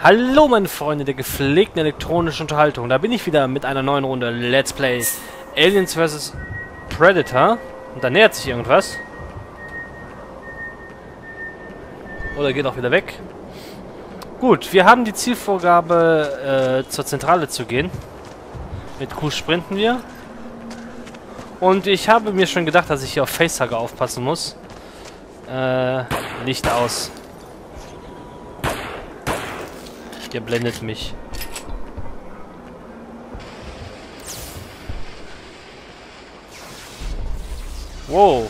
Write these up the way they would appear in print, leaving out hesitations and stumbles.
Hallo meine Freunde der gepflegten elektronischen Unterhaltung. Da bin ich wieder mit einer neuen Runde Let's Play Aliens vs. Predator. Und da nähert sich irgendwas. Oder geht auch wieder weg. Gut, wir haben die Zielvorgabe, zur Zentrale zu gehen. Mit Q sprinten wir. Und ich habe mir schon gedacht, dass ich hier auf Facehugger aufpassen muss. Licht aus. Ihr blendet mich. Wow.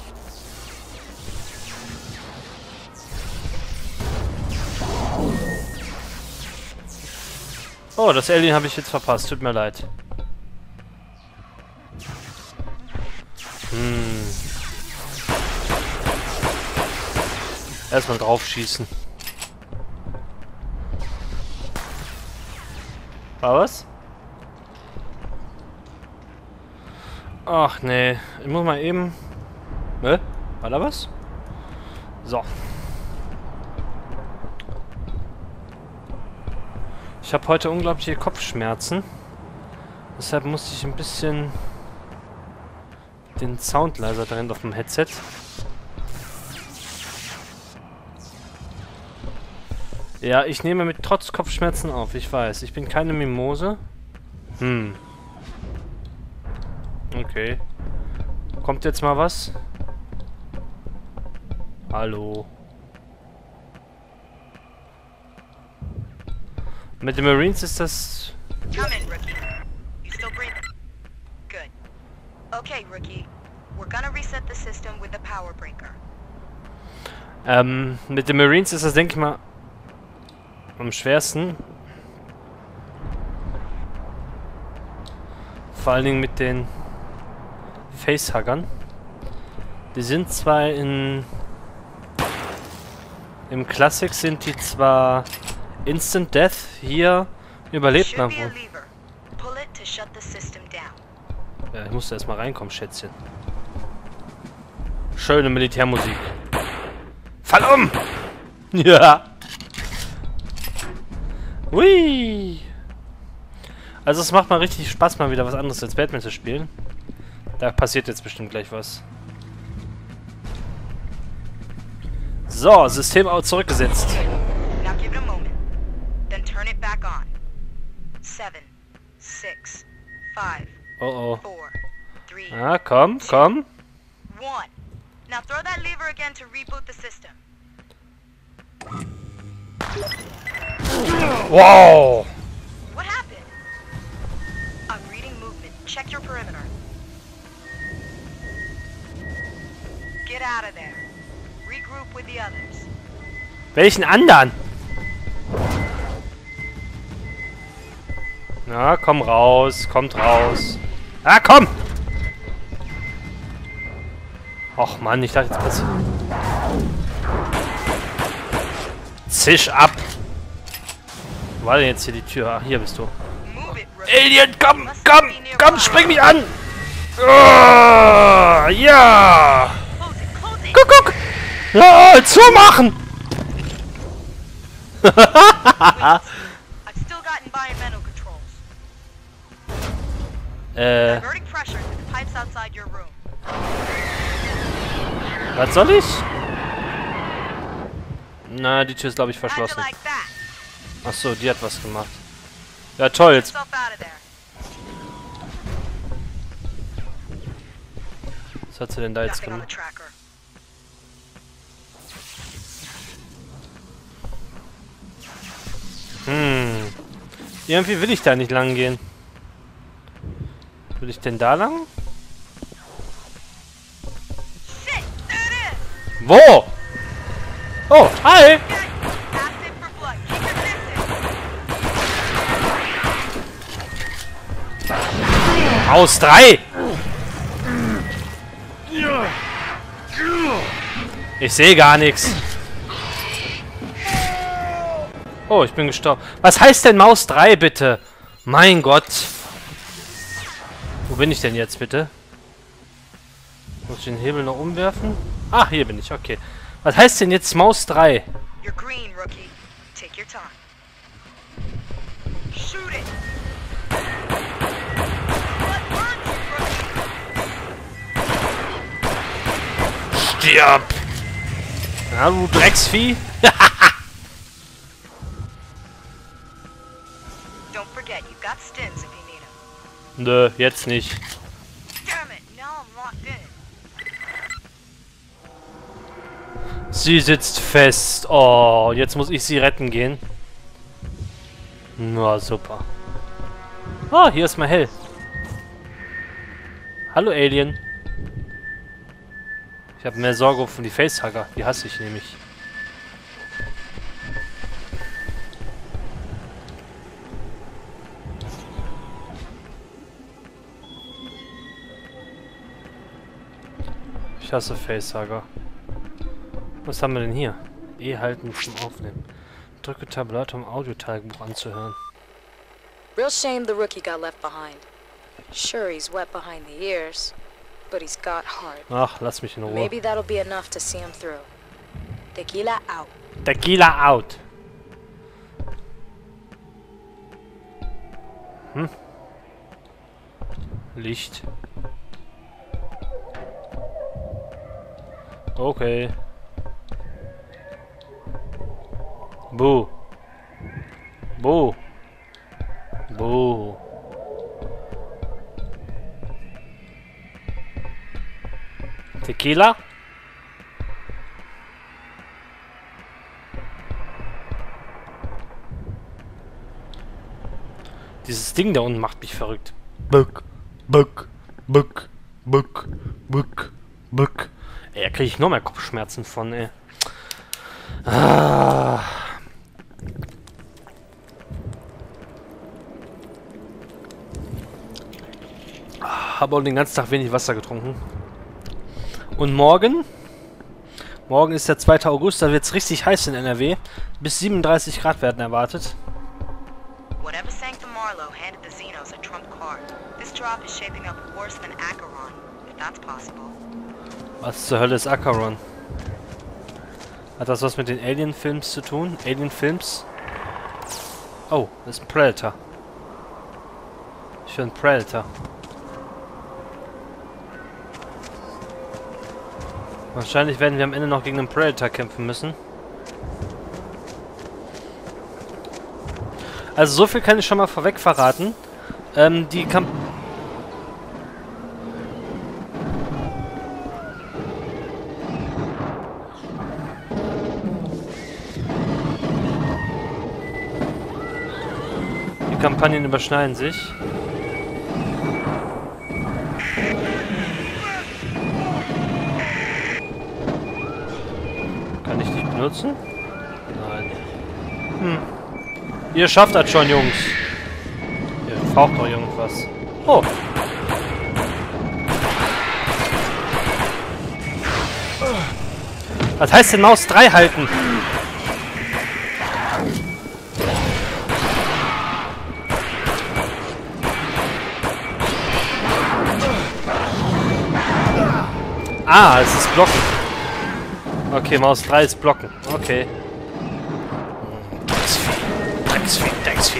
Oh, das Alien habe ich jetzt verpasst. Tut mir leid. Erstmal drauf schießen. War was? Ach nee. Ich muss mal eben... Ne? War da was? So. Ich habe heute unglaubliche Kopfschmerzen. Deshalb musste ich ein bisschen den Sound leiser drin auf dem Headset. Ja, ich nehme mit trotz Kopfschmerzen auf. Ich weiß, ich bin keine Mimose. Okay. Kommt jetzt mal was? Hallo. Mit den Marines ist das... Come in, Rookie. You still breathing? Good. Okay, Rookie. We're gonna reset the system with the power breaker. Mit den Marines ist das, denke ich mal, am schwersten. Vor allen Dingen mit den Facehuggern. Die sind zwar im Classic sind die zwar Instant Death, hier überlebt man wohl. Ja, ich musste erstmal reinkommen, Schätzchen. Schöne Militärmusik. Fall um! Ja! Hui! Also es macht mal richtig Spaß, mal wieder was anderes als Batman zu spielen. Da passiert jetzt bestimmt gleich was. So, System auch zurückgesetzt. Now give it a moment. Then turn it back on. 7, 6, 5, Oh 4, 3, Ah, komm, komm. 1. Now throw that lever again to reboot the system. Wow! What happened? I'm reading movement. Check your perimeter. Get out of there. Regroup with the others. Welchen anderen? Na, komm raus, kommt raus. Ah, komm! Och Mann, ich dachte jetzt passiert. Zisch ab! Wo war denn jetzt hier die Tür? Ach, hier bist du. Move it, Rookie. Alien, komm, komm, komm, spring mich an! Ja! Close it, close it. Guck, guck! Ja, zumachen! I've still got environmental controls. Diverting pressure to the pipes outside your room. Was soll ich? Na, die Tür ist, glaube ich, How'd you verschlossen. like that? Achso, die hat was gemacht. Ja, toll, jetzt. Yourself out of there. Was hat sie denn da jetzt Nothing on the gemacht? tracker. Irgendwie will ich da nicht lang gehen. Will ich denn da lang? Shit, there it is. Wo? Oh, hi! Acid for blood. Keep your distance. Aus 3! Ich sehe gar nichts. Oh, ich bin gestorben. Was heißt denn Maus 3, bitte? Mein Gott. Wo bin ich denn jetzt, bitte? Muss ich den Hebel noch umwerfen? Ah, hier bin ich, okay. Was heißt denn jetzt Maus 3? You're green, Rookie. Take your time. Shoot it. What burns you, Rookie? Stirb! Ja, du Drecksvieh. Don't forget, you've got stims if you need them. Nö, jetzt nicht. Damn it, now I'm locked in. Sie sitzt fest. Oh, jetzt muss ich sie retten gehen. Na, super. Ah, hier ist mal hell. Hallo, Alien. Ich habe mehr Sorge um die Facehugger. Die hasse ich nämlich. Ich hasse Facehugger. Was haben wir denn hier? E halten zum Aufnehmen. Drücke Tabulator, um Audiotagebuch anzuhören. Real shame the rookie got left behind. Sure, he's wet behind the ears, but he's got heart. Ach, lass mich in Ruhe. Maybe that'll be enough to see him through. Tequila out. Tequila out. Licht. Okay. Buh. Buh. Buh. Tequila? Dieses Ding da unten macht mich verrückt. Buck, buck, buck, buck, buck, buck. Ey, da kriege ich noch mehr Kopfschmerzen von, ey. Ah. Habe auch den ganzen Tag wenig Wasser getrunken. Und morgen? Morgen ist der 2. August, da wird es richtig heiß in NRW. Bis 37 Grad werden erwartet. Whatever sank the Marlow handed the Xenos a trump card. This drop is shaping up worse than Acheron, if that's possible. Was zur Hölle ist Acheron? Hat das was mit den Alien-Films zu tun? Alien-Films? Oh, das ist ein Predator. Ich höre einen Predator. Wahrscheinlich werden wir am Ende noch gegen einen Predator kämpfen müssen. Also so viel kann ich schon mal vorweg verraten. Die Kampagnen überschneiden sich. Kann ich nicht benutzen? Nein. Ihr schafft das schon, Jungs. Ihr braucht doch irgendwas. Oh. Was heißt denn Maus 3 halten? Ah, es ist Blocken. Okay, Maus 3 ist Blocken. Okay. Drecksvieh, Drecksvieh.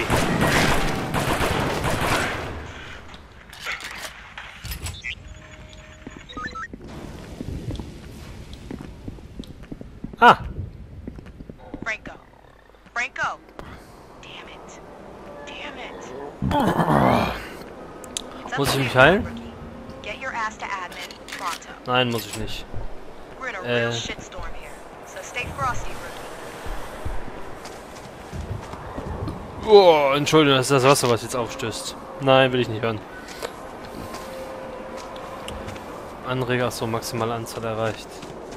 Ah. Franco. Franco. Damn it. Damn it. Muss ich mich heilen? Get your ass to admin pronto. Nein, muss ich nicht. We're in a real shitstorm here. So stay frosty, rookie. Oh, Entschuldigung, das ist das Wasser, was jetzt aufstößt. Nein, will ich nicht hören. Anreger, so maximale Anzahl erreicht.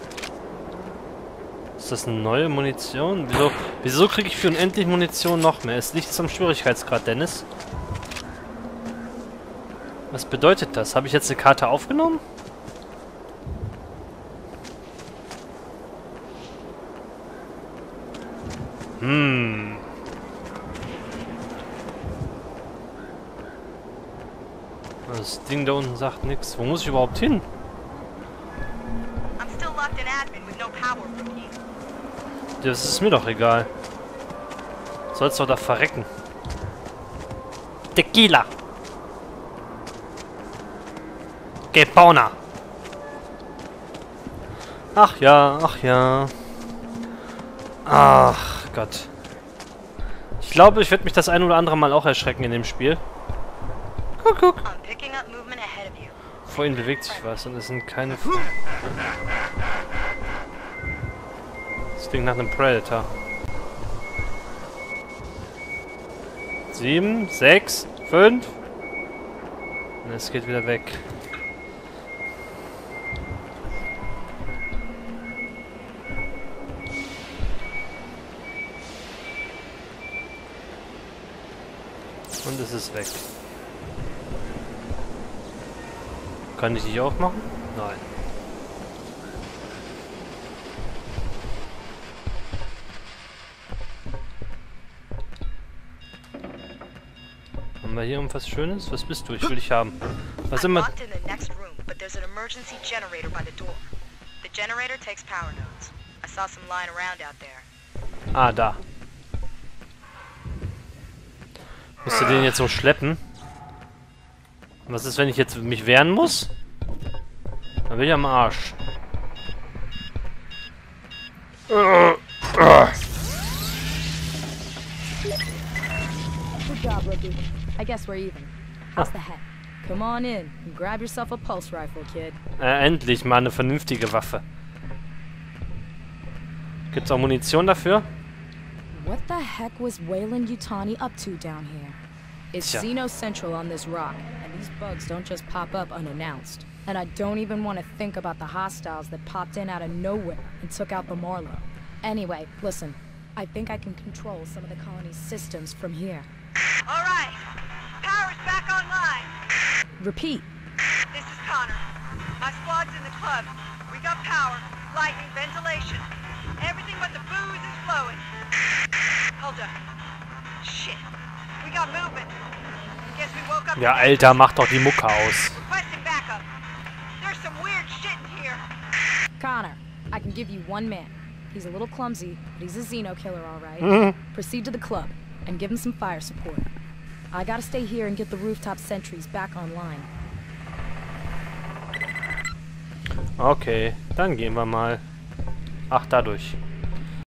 Ist das eine neue Munition? Wieso kriege ich für unendlich Munition noch mehr? Es liegt am Schwierigkeitsgrad, Dennis. Was bedeutet das? Habe ich jetzt eine Karte aufgenommen? Das Ding da unten sagt nichts. Wo muss ich überhaupt hin? I'm still locked in admin with no power, rookie. Das ist mir doch egal. Sollst doch da verrecken. Tequila. Gepona. Ach ja, ach ja. Ach Gott. Ich glaube, ich werde mich das ein oder andere Mal auch erschrecken in dem Spiel. Guck, guck. I'm picking up movement ahead of you. Vor ihnen bewegt sich was und es sind keine... Das klingt nach einem Predator. 7, 6, 5. Und es geht wieder weg. Und es ist weg. Kann ich nicht aufmachen? Nein. Haben wir hier irgendwas Schönes? Was bist du? Ich will dich haben. Was I'm immer... locked in the next room, but there's an emergency generator by the door. The generator takes power nodes. I saw some lying around out there. Ah, da. Musst du den jetzt so schleppen? Was ist, wenn ich jetzt mich wehren muss? Dann bin ich am Arsch. Good job, rookie. I guess we're even. How's the head? Come on in and grab yourself a pulse rifle, kid. Endlich mal eine vernünftige Waffe. Gibt's auch Munition dafür? What the heck was Weyland-Yutani up to down here? It's Tja. Xeno Central on this rock, and these bugs don't just pop up unannounced. And I don't even want to think about the hostiles that popped in out of nowhere and took out the Marlow. Anyway, listen. I think I can control some of the colony's systems from here. All right, power's back online. Repeat. This is Connor. My squad's in the club. We got power, lightning, ventilation. Everything but the booze is flowing. Hold up. Shit. We got movement. Guess we woke up. Ja, Alter, mach doch die Mucke aus. Requesting backup. There's some weird shit in here. Connor, I can give you one man. He's a little clumsy, but he's a Xeno killer, all right. Proceed to the club and give him some fire support. I gotta stay here and get the rooftop sentries back online. Okay, dann gehen wir mal. Ach, dadurch.